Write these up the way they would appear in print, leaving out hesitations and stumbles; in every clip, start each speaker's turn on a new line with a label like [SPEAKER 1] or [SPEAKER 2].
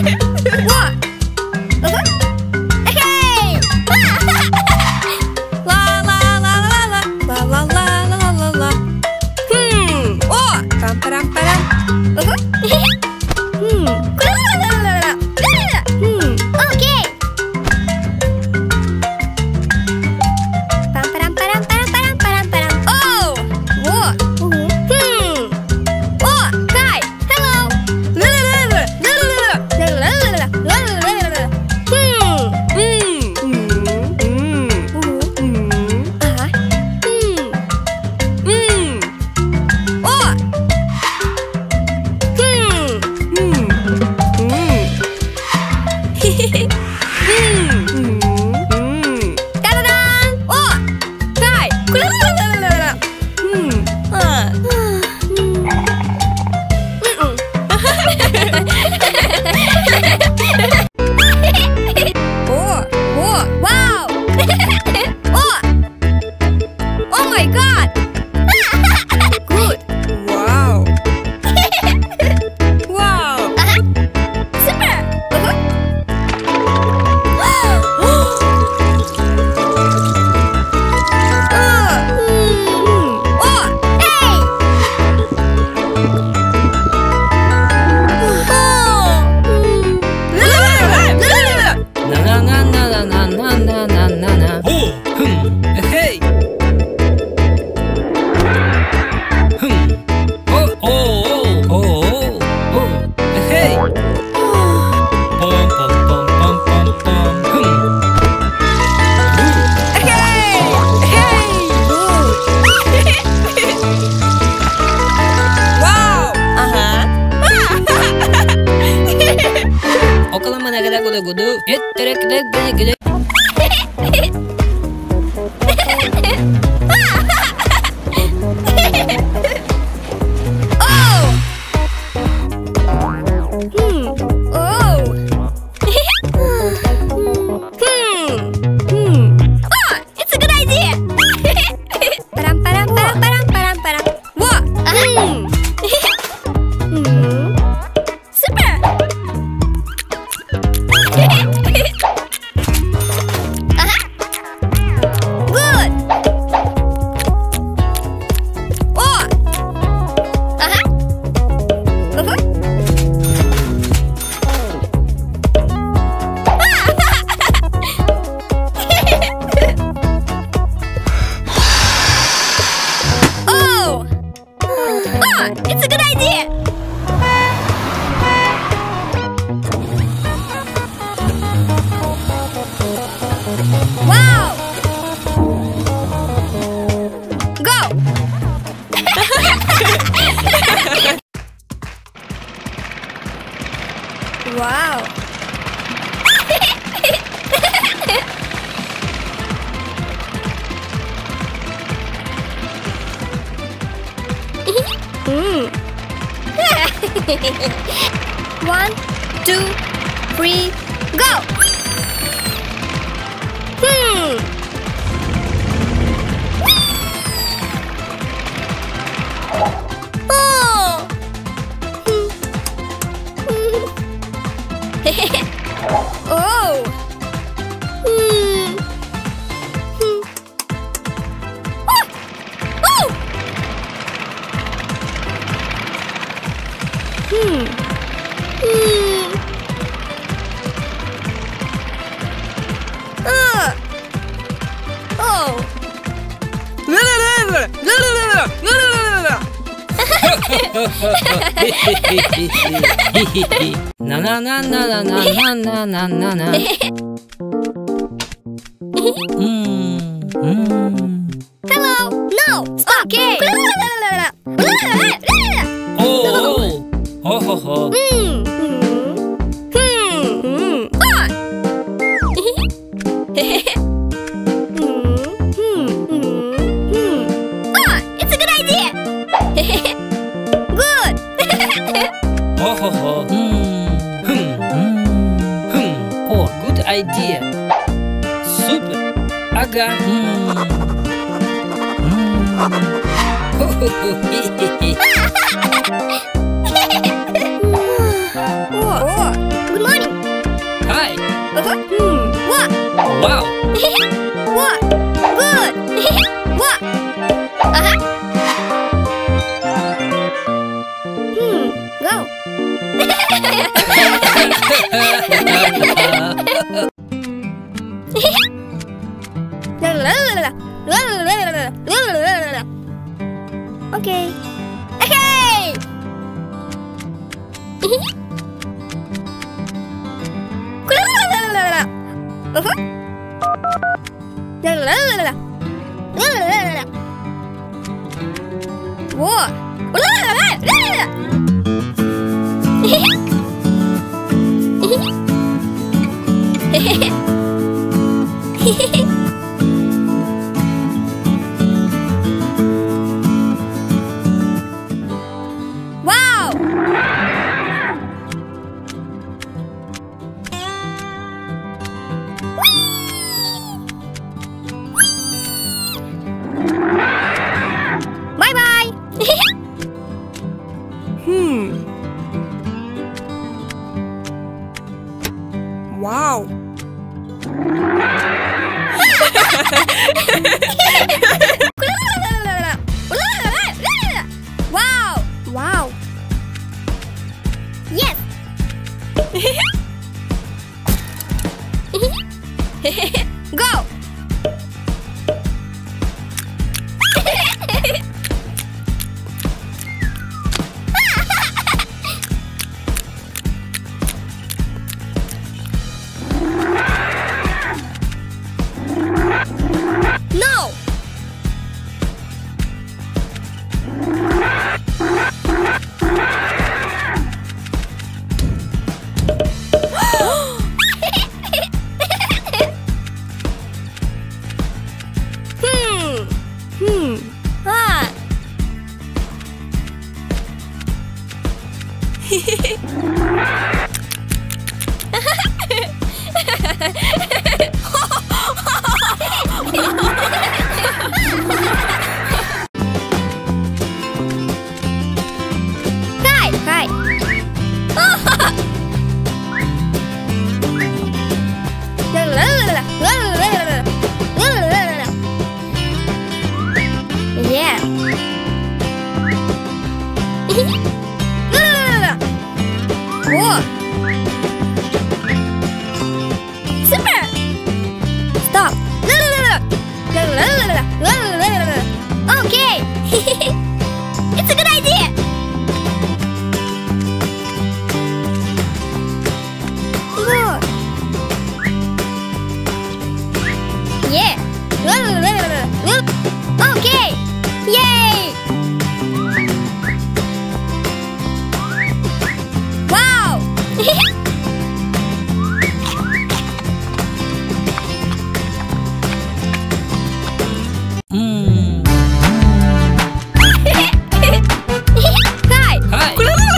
[SPEAKER 1] One, two, three, go! Oh! Oh!
[SPEAKER 2] Na na na na na na na na na na.
[SPEAKER 1] Hello. No. Okay.
[SPEAKER 2] Oh. Ho ho ho.
[SPEAKER 1] It's a good idea. Good.
[SPEAKER 2] Ho ho ho. Oh, good idea. Super. Ага.
[SPEAKER 1] Oh, good morning. Okay. Okay. Wow! Bye bye.
[SPEAKER 3] Wow.
[SPEAKER 1] Wow! Wow! Yes! Go! No! Ah. Hi, hi. Yeah. Whoa. Super. Stop. Okay. It's a good idea. Whoa. Yeah. Okay. Yay. Wow. Hi.
[SPEAKER 2] Hi.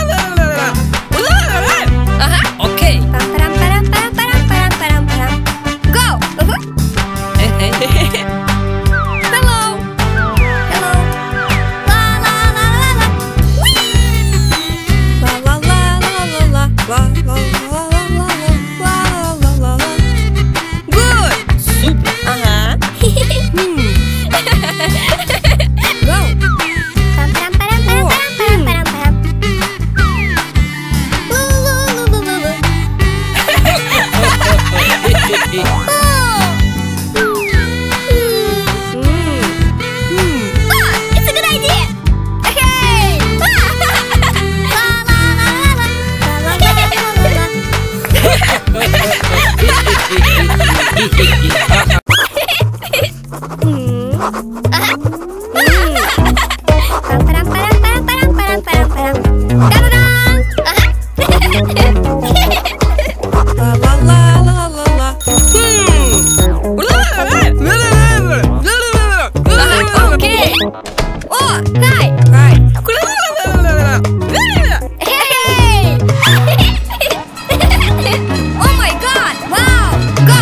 [SPEAKER 1] Uh-huh.
[SPEAKER 2] Okay.
[SPEAKER 1] Go. Hello. Hello. La la la la la. Whee!
[SPEAKER 3] La la la la la la la la la la la la. Good.
[SPEAKER 2] Super.
[SPEAKER 3] Uh-huh. Go.
[SPEAKER 1] It's a good idea. Okay. La la la la la Okay. Oh, hi.
[SPEAKER 3] Right.
[SPEAKER 1] Hey! Oh my God! Wow! Go!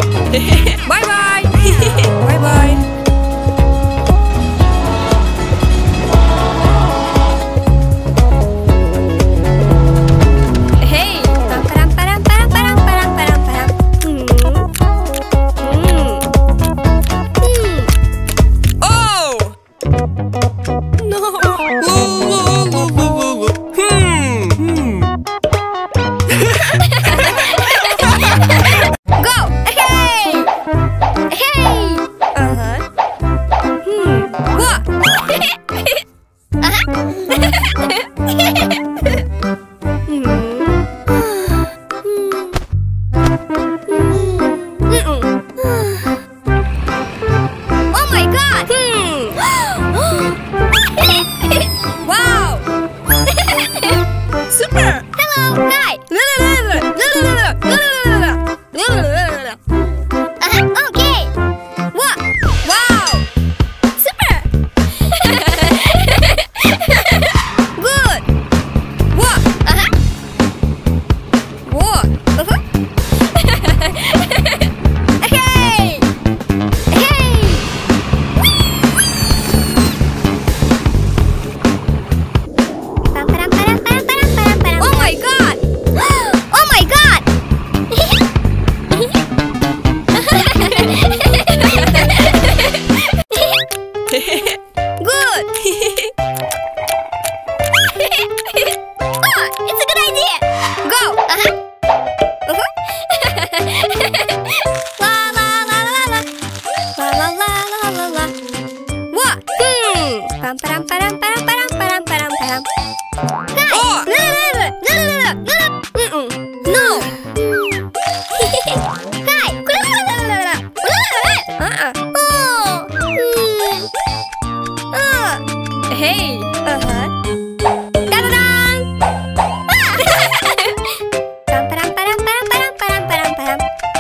[SPEAKER 3] Bye bye. Bye bye.
[SPEAKER 1] What?
[SPEAKER 3] Wow! Super!
[SPEAKER 1] Hello, hi. Okay.
[SPEAKER 3] What? Wow!
[SPEAKER 1] Super.
[SPEAKER 3] Good! What? What?
[SPEAKER 1] Hey. Hey. Pam, param, param, param, param, param, param.
[SPEAKER 3] Oh my god!
[SPEAKER 1] Oh my god.
[SPEAKER 3] Good!
[SPEAKER 1] Oh, it's a good idea.
[SPEAKER 3] Go!
[SPEAKER 1] La la la la la.
[SPEAKER 3] La la la la la la. What?
[SPEAKER 1] Pam, param, param, param, param, param, param, param. Hi.
[SPEAKER 3] Oh! No!
[SPEAKER 1] Hi. Oh.
[SPEAKER 3] Hey!
[SPEAKER 1] Da-da-dang. Pam, param, param, param, param, param, param, param.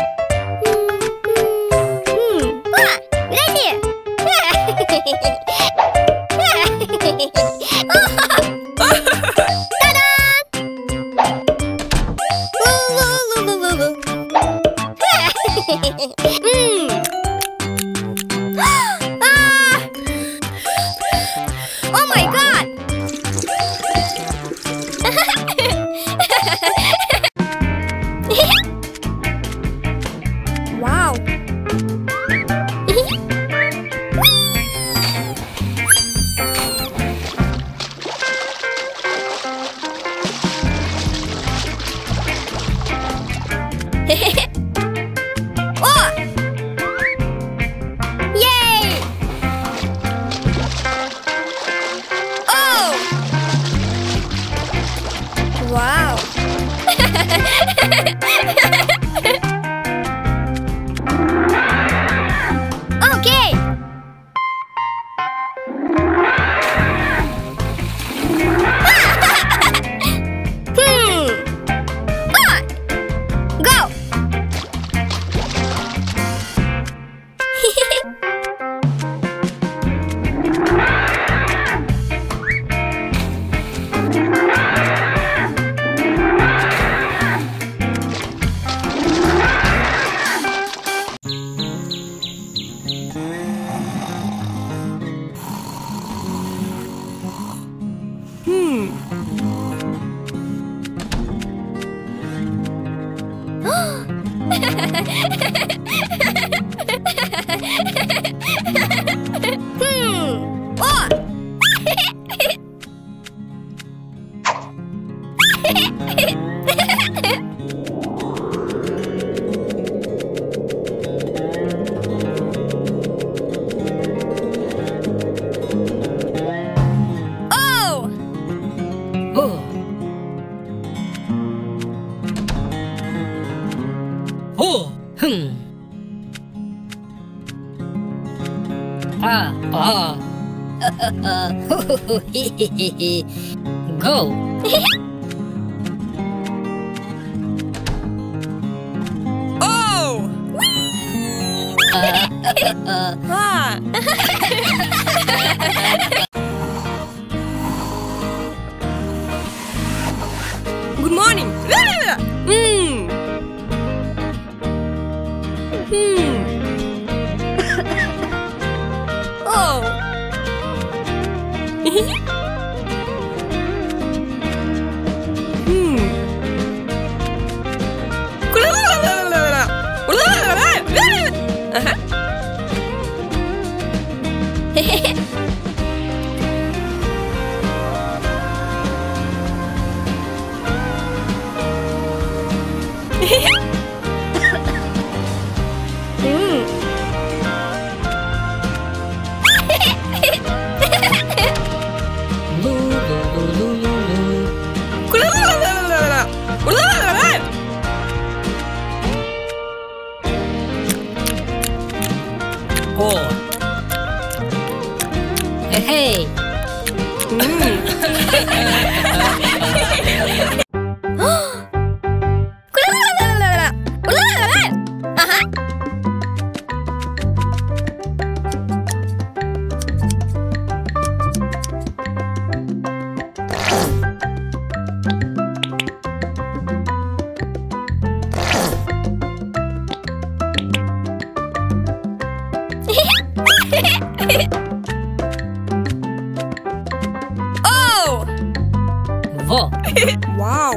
[SPEAKER 1] Ah, good idea.
[SPEAKER 3] Oh my god! Wow! Oh!
[SPEAKER 1] Yay!
[SPEAKER 3] Oh! Wow!
[SPEAKER 1] Okay.
[SPEAKER 3] Ah! Go! Oh! Oh!
[SPEAKER 2] Oh. Oh. Ah. Ah. Go.
[SPEAKER 3] Oh! Ah! Good morning! Oh!
[SPEAKER 2] Hey.
[SPEAKER 3] Oh!
[SPEAKER 2] Vo.
[SPEAKER 3] Wow!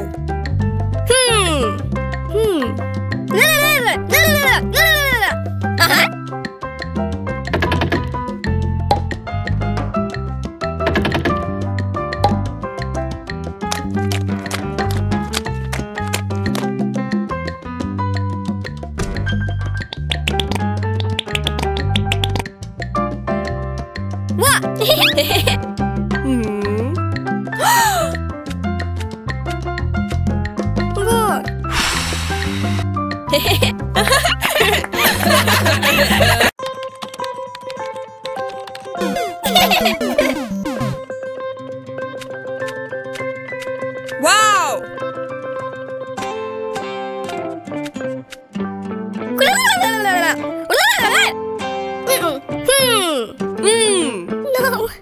[SPEAKER 3] Wow!
[SPEAKER 1] No.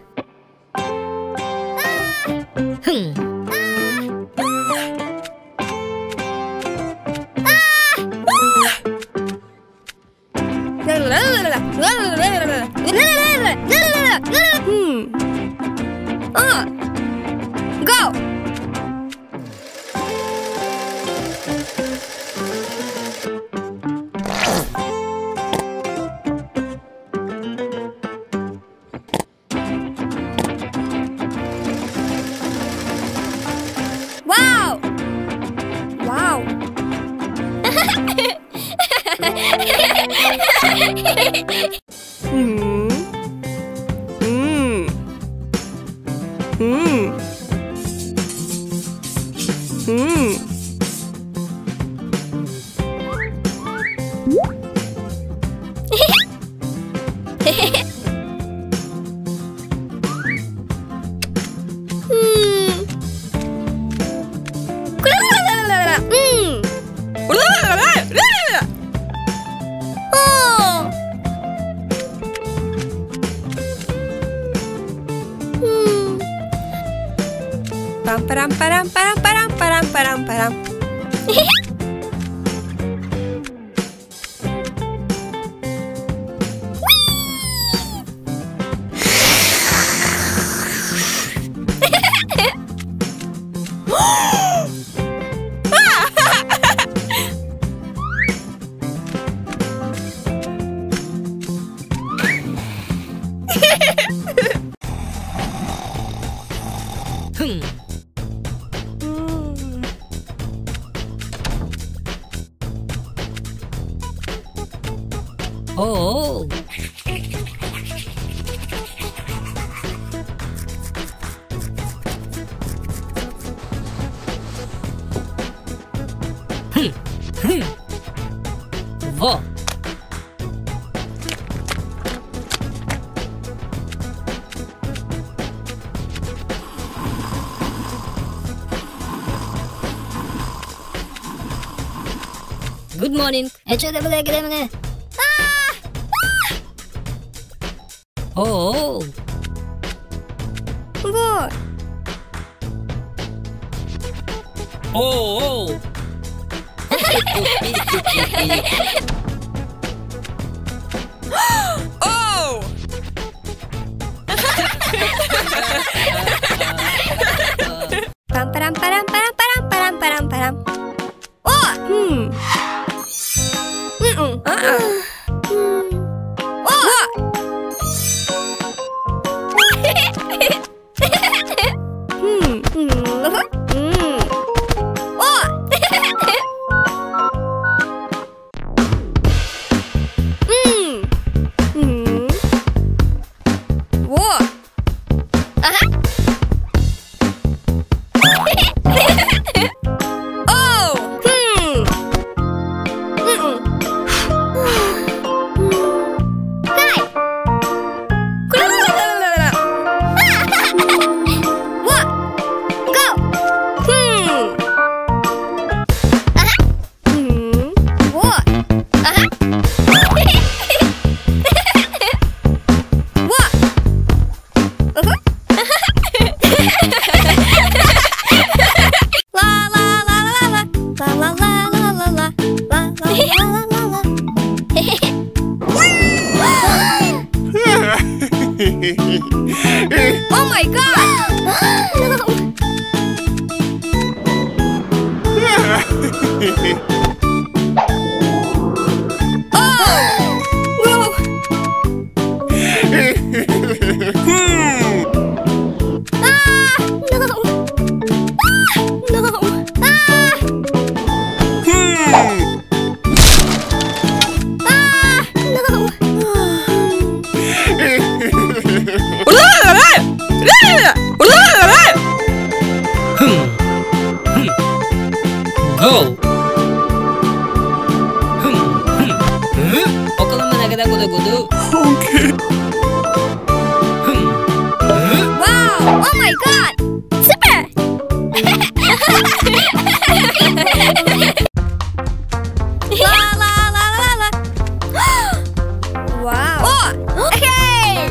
[SPEAKER 3] Go! Wow! Wow! Param param param param param param param param.
[SPEAKER 2] Oh. Vo. Good morning. Oh.
[SPEAKER 3] Вот.
[SPEAKER 2] Oh.
[SPEAKER 3] Oh! Pam param param param param param param param. Oh! Oh!
[SPEAKER 1] Ага.
[SPEAKER 3] Oh my god!
[SPEAKER 2] Go! お好みだけだことこと
[SPEAKER 1] Wow! Oh my god! Super!
[SPEAKER 3] La la la la la. Wow.
[SPEAKER 1] Oh! Okay!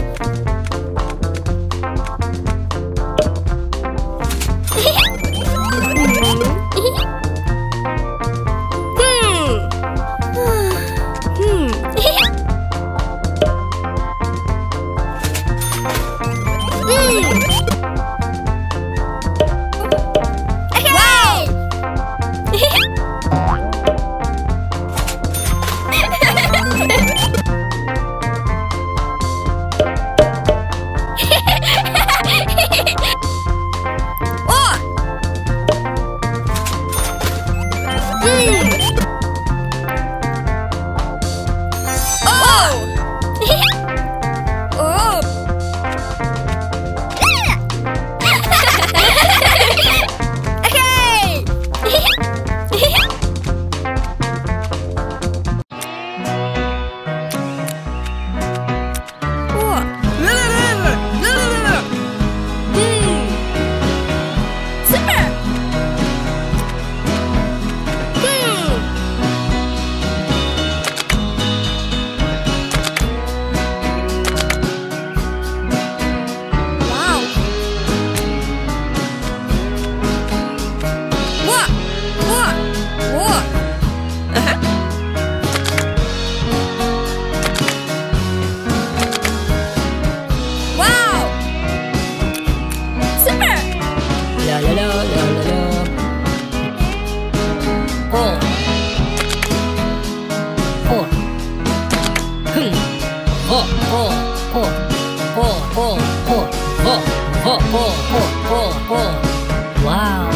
[SPEAKER 2] Wow.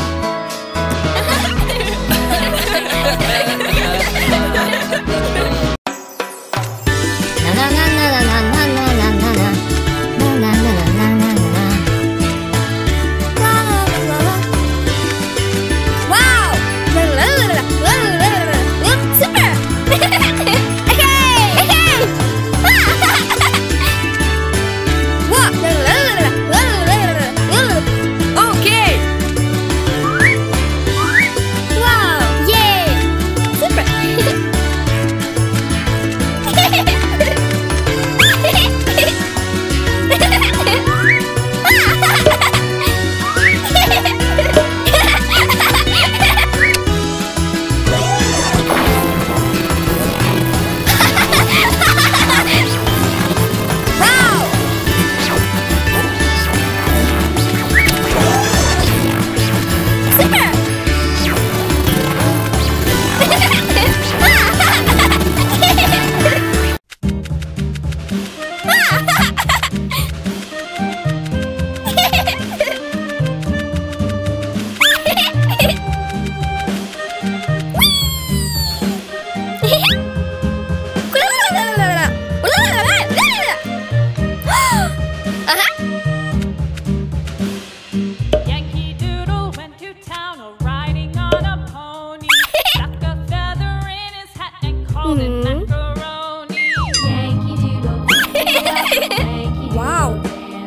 [SPEAKER 3] Wow.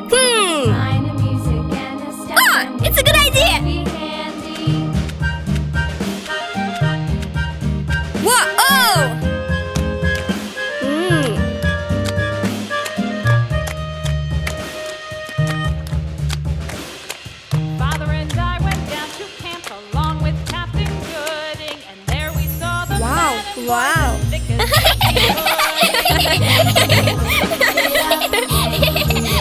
[SPEAKER 1] It's a good idea!
[SPEAKER 3] Whoa!
[SPEAKER 4] Father and I went down to camp along with Captain Gooding, and there we saw the
[SPEAKER 3] Wow,
[SPEAKER 4] men and
[SPEAKER 3] wow.
[SPEAKER 4] boys thick as thick as wood.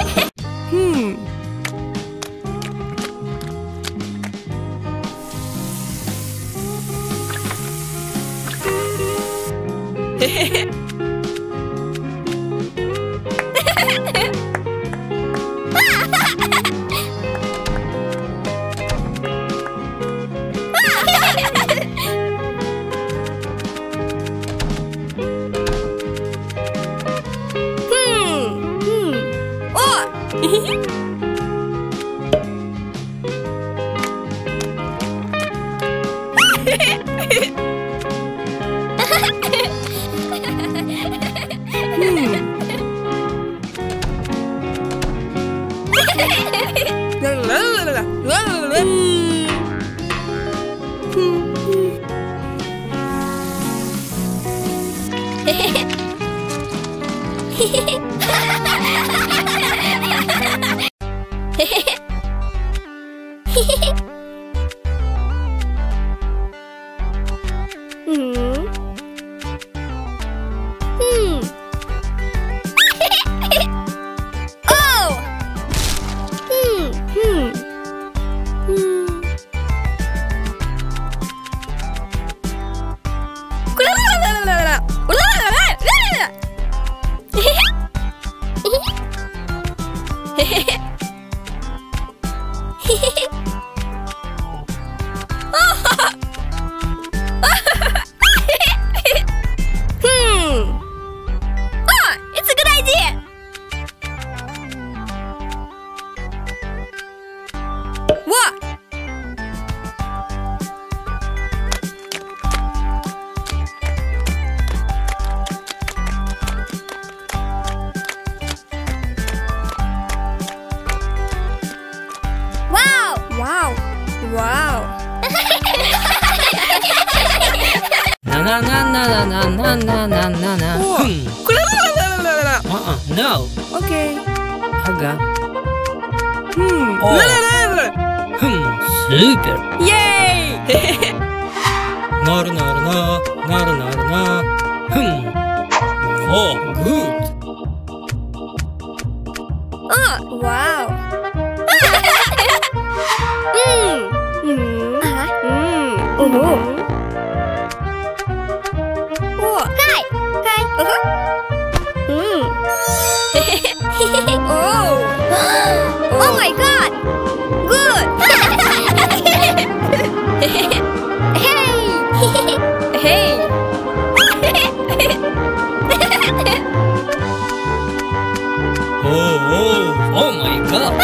[SPEAKER 1] It's a good idea.
[SPEAKER 3] What?
[SPEAKER 1] Wow.
[SPEAKER 3] Wow. Wow.
[SPEAKER 2] Na na na na na na na na na na. No.
[SPEAKER 3] Okay.
[SPEAKER 2] Aga.
[SPEAKER 3] Oh.
[SPEAKER 2] Super.
[SPEAKER 3] Yay!
[SPEAKER 2] なるなるな、なるなるな。Oh, good.
[SPEAKER 3] Wow.
[SPEAKER 1] Hi. Hi. Oh my god. Good. Hey.
[SPEAKER 3] Hey.
[SPEAKER 2] Oh my god.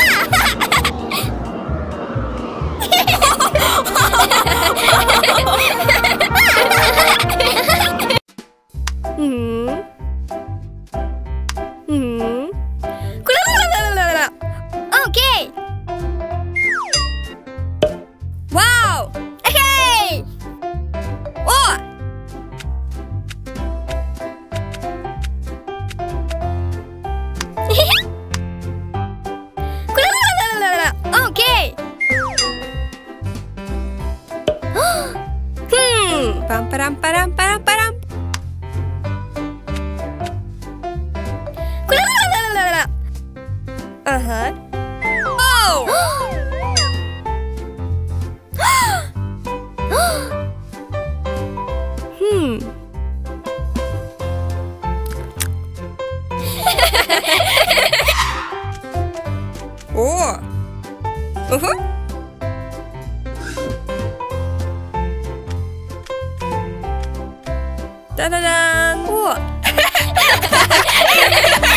[SPEAKER 1] Okay.
[SPEAKER 3] Wow.
[SPEAKER 1] Hey.
[SPEAKER 3] Oh.
[SPEAKER 1] Okay.
[SPEAKER 3] Pam param param param param. Uh-huh. Oh. Oh. Uh-huh. Da-da-dan. Oh.